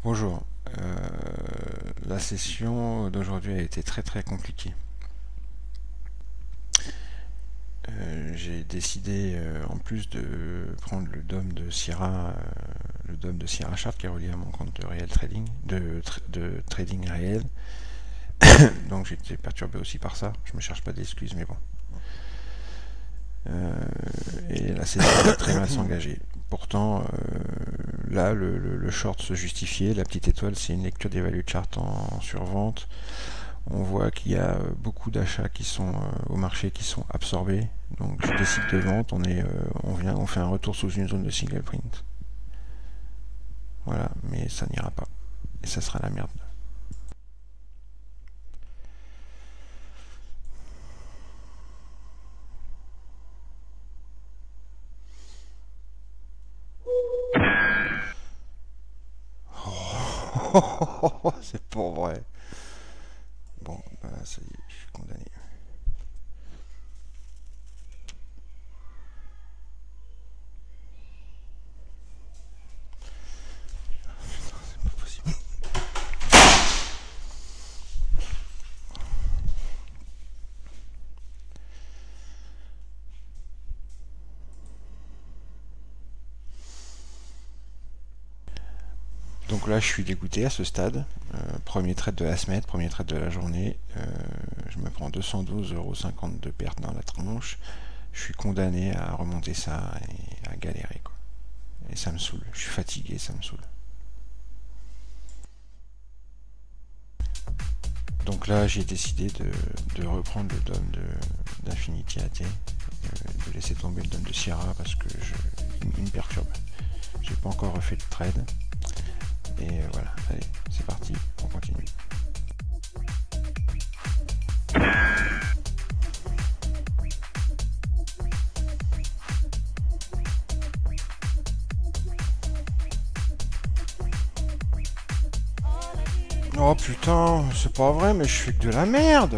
Bonjour. La session d'aujourd'hui a été très compliquée. J'ai décidé, en plus de prendre le DOM de Sierra Chart qui est relié à mon compte de réel trading, de trading réel. Donc j'ai été perturbé aussi par ça. Je me cherche pas d'excuses, mais bon. Et la session va très mal s'engager. Pourtant, là, le short se justifiait. La petite étoile, c'est une lecture des value chart en survente. On voit qu'il y a beaucoup d'achats qui sont au marché qui sont absorbés. Donc je décide de vente. On fait un retour sous une zone de single print. Voilà, mais ça n'ira pas. Et ça sera la merde. C'est pour vrai. Bon, bah, ça y est, je suis condamné. C'est pas possible. Donc là, je suis dégoûté à ce stade. Premier trade de la semaine, premier trade de la journée. Je me prends 212,50 € de perte dans la tronche. Je suis condamné à remonter ça et à galérer, quoi. Et ça me saoule. Je suis fatigué, ça me saoule. Donc là, j'ai décidé de reprendre le DOM d'Infinity AT, de laisser tomber le DOM de Sierra parce que il me perturbe. J'ai pas encore refait le trade. Et voilà, allez, c'est parti, on continue. Oh putain, c'est pas vrai, mais je fais que de la merde.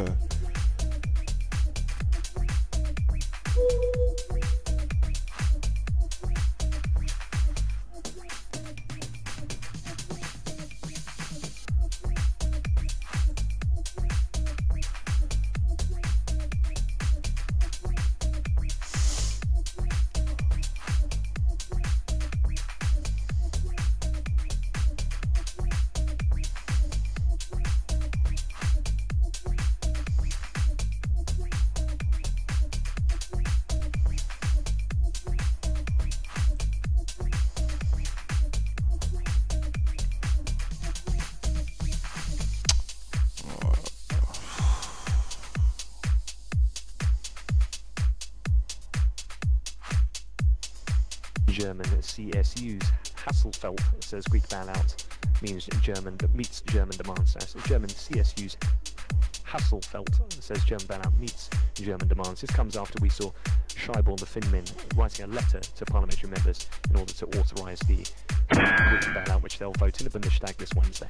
German CSU's Hasselfeld says Greek bailout means German meets German demand. So German CSU's Hasselfeld says German bailout meets German demands. This comes after we saw Schäuble, the Finmin, writing a letter to parliamentary members in order to authorise the Greek bailout, which they'll vote in the Bundestag this Wednesday.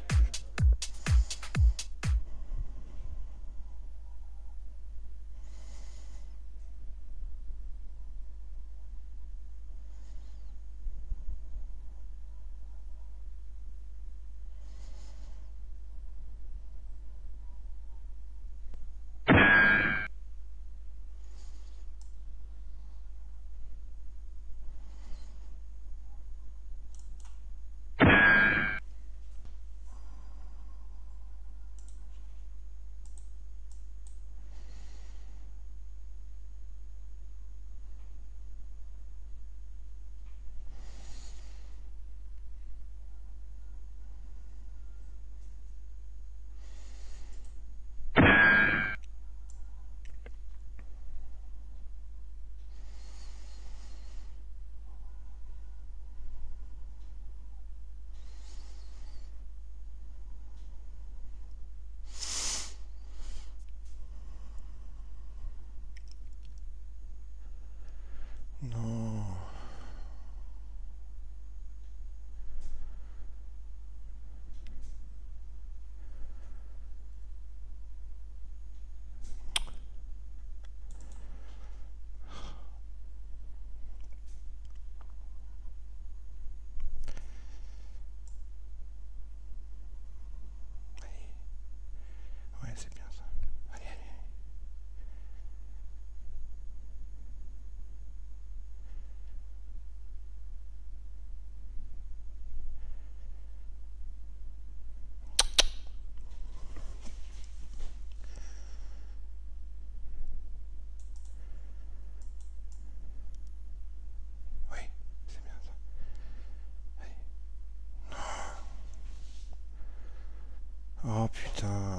Oh putain.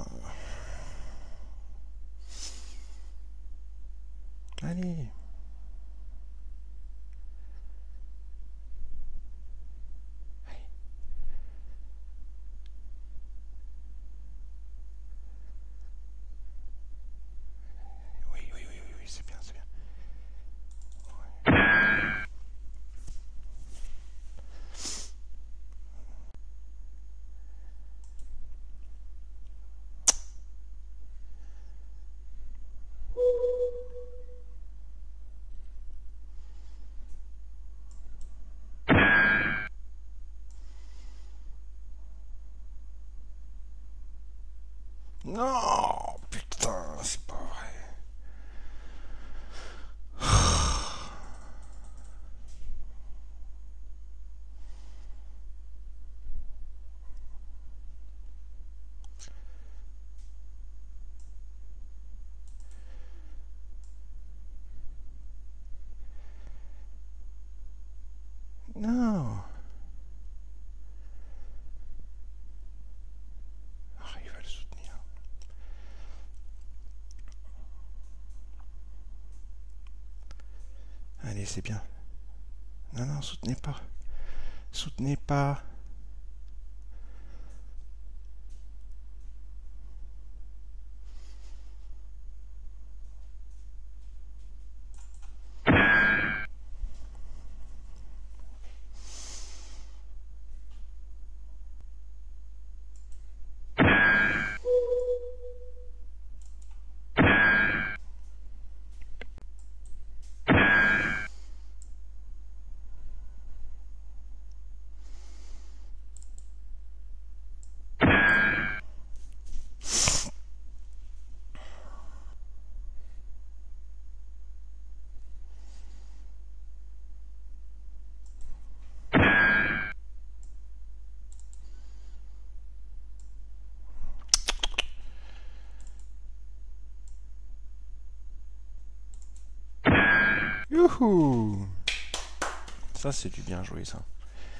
Allez. Oui, oui, oui, oui, oui, c'est bien, c'est bien. Non, putain, c'est pas vrai. Non. Arrive à le soutenir. Allez, c'est bien. Non, non, soutenez pas. Soutenez pas. Youhou! Ça, c'est du bien joué, ça.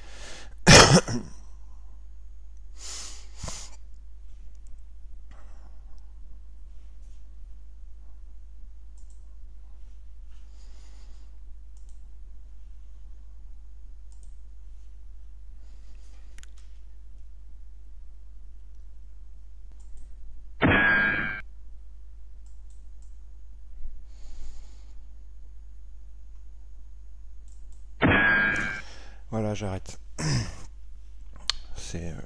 Voilà, j'arrête. C'est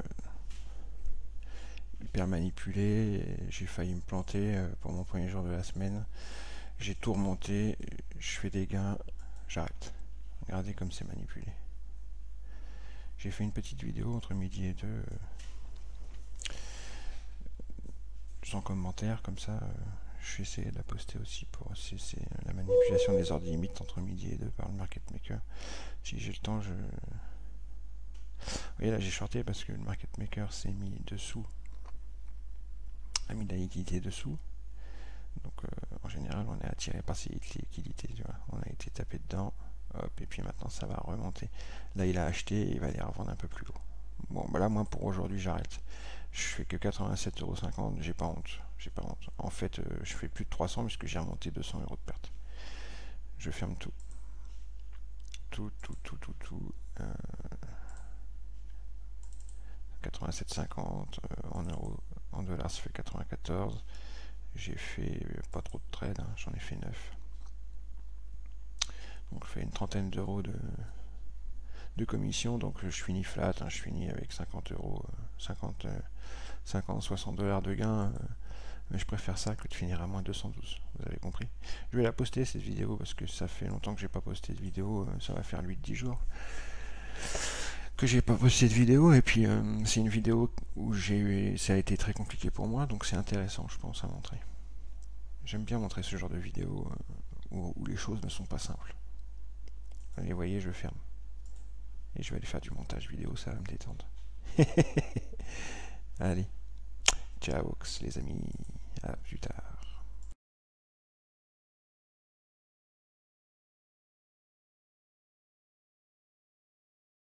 hyper manipulé. J'ai failli me planter pour mon premier jour de la semaine. J'ai tout remonté. Je fais des gains. J'arrête. Regardez comme c'est manipulé. J'ai fait une petite vidéo entre midi et deux. Sans commentaire, comme ça. Je vais essayer de la poster aussi pour c'est la manipulation des ordres limites entre midi et deux par le market maker. Si j'ai le temps, je... Vous voyez là, j'ai shorté parce que le market maker s'est mis dessous, a mis de la liquidité dessous. Donc en général, on est attiré par ces liquidités. Tu vois. On a été tapé dedans, hop, et puis maintenant ça va remonter. Là, il a acheté et il va les revendre un peu plus haut. Bon, bah là, moi pour aujourd'hui, j'arrête. Je fais que 87,50 €, j'ai pas honte. J'ai pas honte. En fait, je fais plus de 300 puisque j'ai remonté 200 € de perte. Je ferme tout. Tout. 87,50 en euros, en dollars ça fait 94. J'ai fait pas trop de trades, hein, j'en ai fait 9. Donc je fais une trentaine d'euros de commission, donc je finis flat, hein, je finis avec 50 €, 60 $ de gain, mais je préfère ça que de finir à moins 212, vous avez compris. Je vais la poster cette vidéo parce que ça fait longtemps que j'ai pas posté de vidéo, ça va faire 8-10 jours que j'ai pas posté de vidéo, et puis c'est une vidéo où ça a été très compliqué pour moi, donc c'est intéressant je pense à montrer. J'aime bien montrer ce genre de vidéo où les choses ne sont pas simples. Allez, vous voyez, je ferme. Et je vais aller faire du montage vidéo, ça va me détendre. Allez, ciao les amis, à plus tard.